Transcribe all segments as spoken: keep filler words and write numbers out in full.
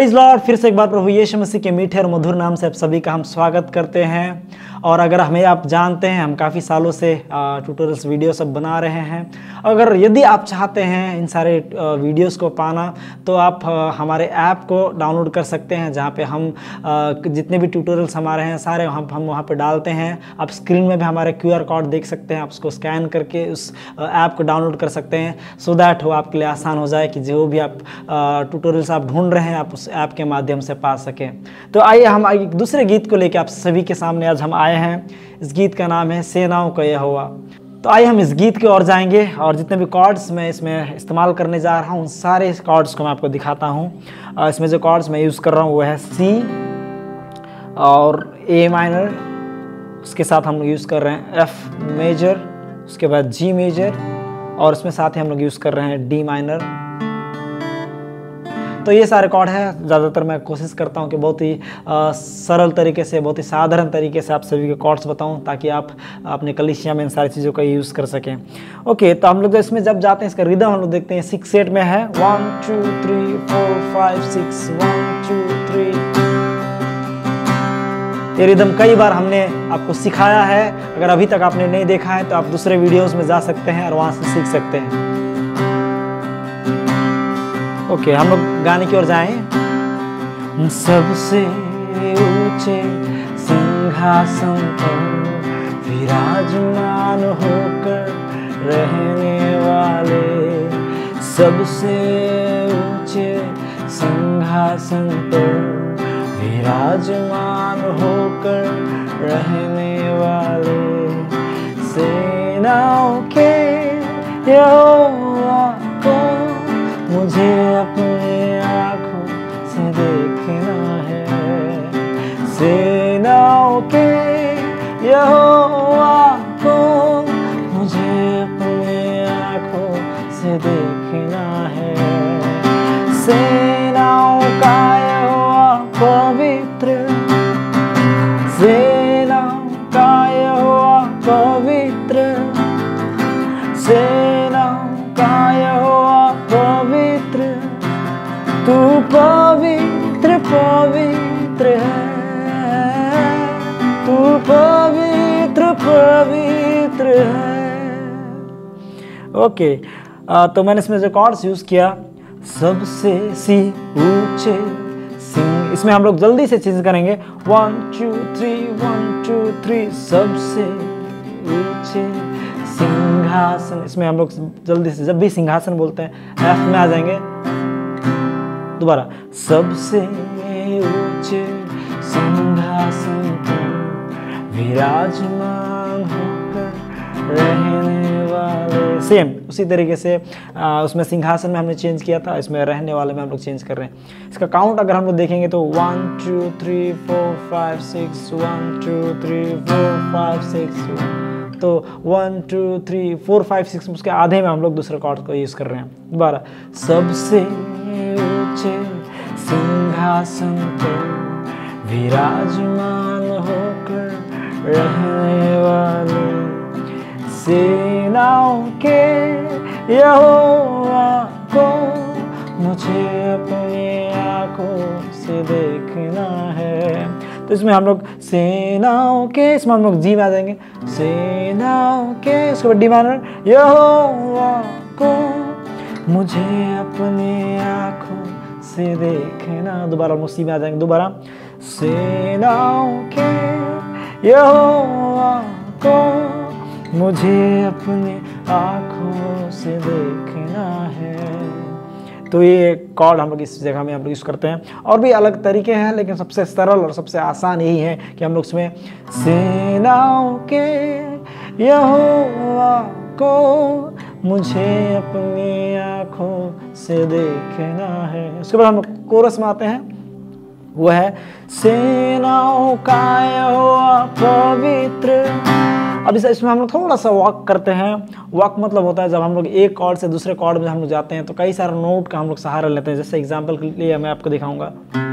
Praise Lord, फिर से एक बार प्रभु यीशु मसीह के मीठे और मधुर नाम से आप सभी का हम स्वागत करते हैं। और अगर हमें आप जानते हैं, हम काफ़ी सालों से ट्यूटोरियल्स वीडियो सब बना रहे हैं। अगर यदि आप चाहते हैं इन सारे वीडियोस को पाना, तो आप हमारे ऐप को डाउनलोड कर सकते हैं, जहाँ पे हम जितने भी ट्यूटोरियल्स हमारे हैं सारे हम हम वहाँ पे डालते हैं। आप स्क्रीन में भी हमारे क्यू आर कोड देख सकते हैं, आप उसको स्कैन करके उस ऐप को डाउनलोड कर सकते हैं, सो दैट वो आपके लिए आसान हो जाए कि जो भी आप ट्यूटोरियल्स आप ढूंढ रहे हैं आप उस ऐप के माध्यम से पा सकें। तो आइए हम एक दूसरे गीत को लेकर आप सभी के सामने आज हम आए हैं। इस गीत का नाम है सेनाओं का यहोवा। तो आइए हम इस गीत की ओर जाएंगे और जितने भी कॉर्ड्स मैं इसमें इस्तेमाल करने जा रहा हूँ उन सारे कॉर्ड्स को मैं आपको दिखाता हूँ। इसमें जो कॉर्ड्स मैं यूज़ कर रहा हूँ वो है सी और ए माइनर, उसके साथ हम लोग यूज़ कर रहे हैं एफ मेजर, उसके बाद जी मेजर और उसमें साथ ही हम लोग यूज़ कर रहे हैं डी माइनर। तो ये सारे कॉर्ड हैं। ज़्यादातर मैं कोशिश करता हूँ कि बहुत ही आ, सरल तरीके से, बहुत ही साधारण तरीके से आप सभी के कॉर्ड्स बताऊँ, ताकि आप अपने कलीसिया में इन सारी चीज़ों का यूज़ कर सकें। ओके, तो हम लोग इसमें जब जाते हैं इसका रिदम हम लोग देखते हैं सिक्स एट में है, one two three four five six, one two three. ये रिदम कई बार हमने आपको सिखाया है। अगर अभी तक आपने नहीं देखा है तो आप दूसरे वीडियोज़ में जा सकते हैं और वहाँ से सीख सकते हैं। ओके okay, हम लोग गाने की ओर जाएं। सबसे ऊंचे सिंहासन पर विराजमान होकर रहने वाले, सबसे ऊंचे सिंहासन पर विराजमान होकर रहने वाले, सेनाओं के यहोवा को मुझे अपनी आँखों से देखना है, सेनाओं के यहोवा को मुझे अपनी आँखों से देखना है। सेनाओं का यहोवा पवित्र, सेनाओं का यहोवा पवित्र, सेनाओं का यहोवा पवित्र, तू पवित्र पवित्र है, तू पवित्र पवित्र है। ओके, तो मैंने इसमें जो कॉर्ड्स यूज किया, सबसे सी ऊंचे सिंह, इसमें हम लोग जल्दी से चीज करेंगे, one two three one two three, सबसे ऊंचे सिंहासन। इसमें हम लोग जल्दी से जब भी सिंहासन बोलते हैं एफ में आ जाएंगे। दोबारा, सबसे ऊंचे सिंहासन पर विराजमान होकर रहने वाले, सेम उसी तरीके से आ, उसमें सिंहासन में हमने चेंज किया था, इसमें रहने वाले में हम लोग चेंज कर रहे हैं। इसका काउंट अगर हम लोग देखेंगे तो one two three four five six, one two three four five six, तो one two three four five six उसके आधे में हम लोग दूसरे कॉर्ड को यूज़ कर रहे हैं। दोबारा, सबसे ऊंचे सिंहासन पर विराजमान होकर रहने वाले, सेनाओं के यहोवा को मुझे अपनी आँखों से देखना है। तो इसमें हम लोग सेनाओं के, इसमें हम लोग जी में आ जाएंगे, सेनाओं के, उसके बाद डी माइनर, यहोवा को मुझे अपनी आँखों से देखना। दोबारा हम लोग सी में आ जाएंगे। दोबारा, सेनाओं के यहोवा को मुझे अपनी आँखों से देखना है। तो ये कॉर्ड हम लोग इस जगह में हम लोग यूज़ करते हैं। और भी अलग तरीके हैं, लेकिन सबसे सरल और सबसे आसान यही है कि हम लोग उसमें सेनाओं के यहोवा को मुझे अपनी आँखों से देखना है। उसके बाद हम लोग कोरस में आते हैं, वो है सेनाओं का यहोवा पवित्र। अब इस इसमें हम लोग थोड़ा सा वॉक करते हैं। वॉक मतलब होता है जब हम लोग एक कॉर्ड से दूसरे कॉर्ड में हम लोग जाते हैं तो कई सारे नोट का हम लोग सहारा लेते हैं। जैसे एग्जांपल के लिए मैं आपको दिखाऊंगा,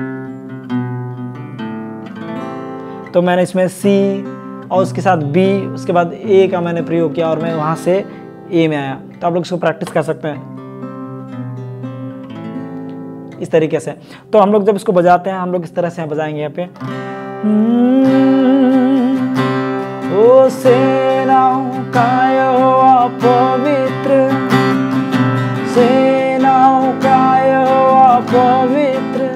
तो मैंने इसमें सी और उसके साथ बी, उसके बाद ए का मैंने प्रयोग किया और मैं वहाँ से ए में आया। तो आप लोग इसको प्रैक्टिस कर सकते हैं। इस तरीके से। तो हम लोग जब इसको बजाते हैं, हम लोग इस तरह से बजाएंगे यहाँ पे, ओ सेनाओं का यहोवा पवित्र, सेनाओं का यहोवा पवित्र,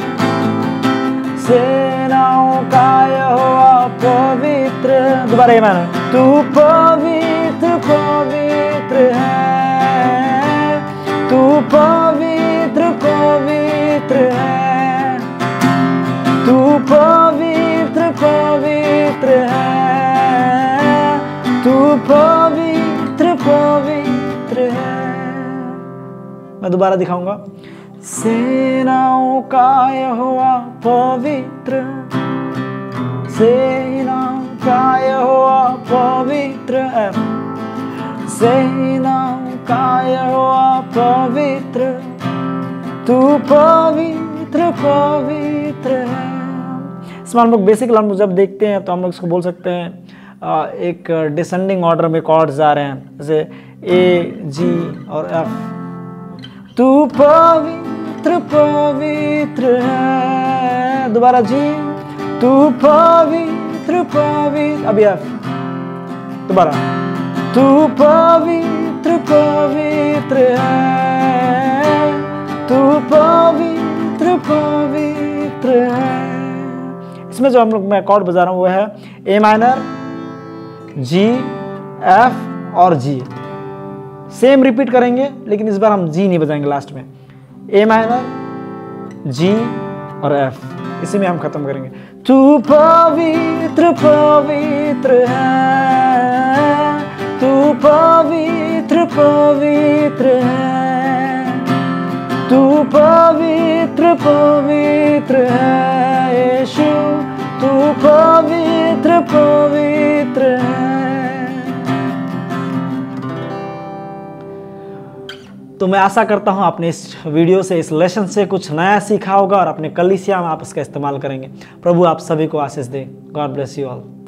सेनाओं का यहोवा पवित्र। दोबारा ये मानो, तू पवित्र पवित्र है, तू पवित्र पवित्र है, तू पवित्र पवित्र है, तू पवित्र पवित्र है। मैं दोबारा दिखाऊंगा, सेनाओं का यहोवा पवित्र, सेनाओं का यहोवा पवित्र है, सेनाओं का यहोवा पवित्र, तू पवित्र पवित्र है। इसमें हम लोग बेसिक लैंग्वेज जब देखते हैं तो हम लोग इसको बोल सकते हैं एक डिसेंडिंग ऑर्डर में कॉर्ड्स आ रहे हैं, जैसे ए, जी और एफ। तू पवित्र पवित्र है, दोबारा जी, तू पवित्र पवित्र, अभी एफ, दोबारा, तू पवित्र पवित्र है, तू पवित्र पवित्र है। इसमें जो हम लोग मैं कॉर्ड बजा रहा हूँ वो है ए माइनर, जी, एफ और जी। सेम रिपीट करेंगे लेकिन इस बार हम जी नहीं बजाएंगे लास्ट में। ए माइनर, जी और एफ, इसी में हम खत्म करेंगे। तू पवित्र पवित्र है, तू पवित्र पवित्र है, तू पवित्र पवित्र है यीशु, तू पवित्र पवित्र है। तो मैं आशा करता हूं आपने इस वीडियो से, इस लेसन से कुछ नया सीखा होगा और अपने कलीसिया में आप इसका इस्तेमाल करेंगे। प्रभु आप सभी को आशीष दे। God bless you all.